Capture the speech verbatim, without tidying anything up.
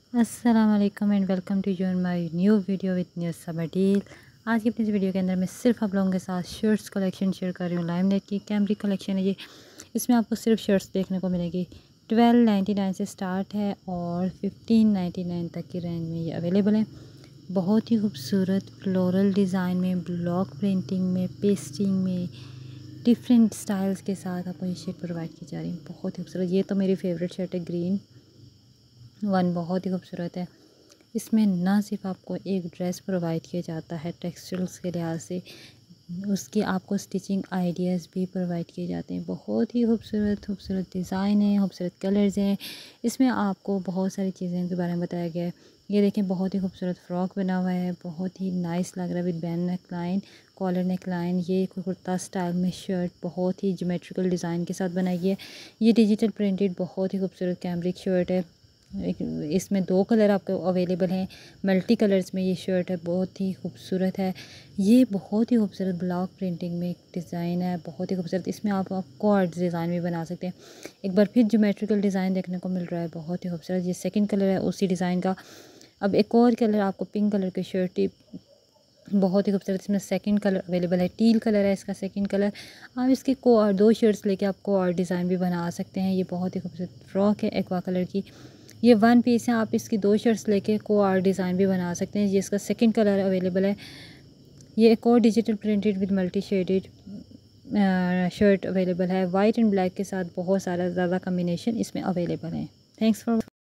अस्सलाम वालेकुम and welcome to your my new video with new summer deal. आज की अपनी इस वीडियो के अंदर मैं सिर्फ आप लोगों के साथ शर्ट्स कलेक्शन शेयर कर रही हूँ। लाइमलाइट की कैमरिक कलेक्शन है ये। इसमें आपको सिर्फ शर्ट्स देखने को मिलेगी। ट्वेल्व नाइन्टी नाइन से स्टार्ट है और फिफ्टीन नाइन्टी नाइन तक की रेंज में ये अवेलेबल है। बहुत ही खूबसूरत फ्लोरल डिज़ाइन में, ब्लॉक प्रिंटिंग में, पेस्टिंग में, डिफरेंट स्टाइल्स के साथ आपको ये शर्ट प्रोवाइड की जा रही है। बहुत ही खूबसूरत। ये तो मेरी फेवरेट शर्ट है, ग्रीन वन, बहुत ही खूबसूरत है। इसमें ना सिर्फ आपको एक ड्रेस प्रोवाइड किया जाता है टेक्सटाइल्स के लिहाज से, उसकी आपको स्टिचिंग आइडियाज़ भी प्रोवाइड किए जाते हैं। बहुत ही खूबसूरत खूबसूरत डिज़ाइन है, खूबसूरत कलर्स हैं। इसमें आपको बहुत सारी चीज़ें के बारे में बताया गया है। ये देखें, बहुत ही खूबसूरत फ्रॉक बना हुआ है, बहुत ही नाइस लग रहा है with ban neckline, collar neckline. ये कुर्ता स्टाइल में शर्ट बहुत ही ज्योमेट्रिकल डिज़ाइन के साथ बनाई है। ये डिजिटल प्रिंटेड बहुत ही खूबसूरत कैमरिक शर्ट है। एक इसमें दो कलर आपको अवेलेबल हैं, मल्टी कलर्स में ये शर्ट है, बहुत ही खूबसूरत है। ये बहुत ही खूबसूरत ब्लॉक प्रिंटिंग में एक डिज़ाइन है, बहुत ही खूबसूरत। इसमें आप आपको आर्ट डिज़ाइन भी बना सकते हैं। एक बार फिर ज्योमेट्रिकल डिज़ाइन देखने को मिल रहा है, बहुत ही खूबसूरत। ये सेकंड कलर है उसी डिज़ाइन का। अब एक और कलर आपको पिंक कलर की शर्ट, बहुत ही खूबसूरत। इसमें सेकंड कलर अवेलेबल है, टील कलर है इसका सेकंड कलर। आप इसके को और दो शर्ट्स लेके आपको और डिज़ाइन भी बना सकते हैं। ये बहुत ही खूबसूरत फ्रॉक है एक्वा कलर की। ये वन पीस है, आप इसकी दो शर्ट्स लेके को आर डिज़ाइन भी बना सकते हैं। ये इसका सेकंड कलर अवेलेबल है। ये एक और digital printed with multi shaded shirt available है। वाइट एंड ब्लैक के साथ बहुत सारा ज़्यादा कम्बिनेशन इसमें अवेलेबल है। Thanks for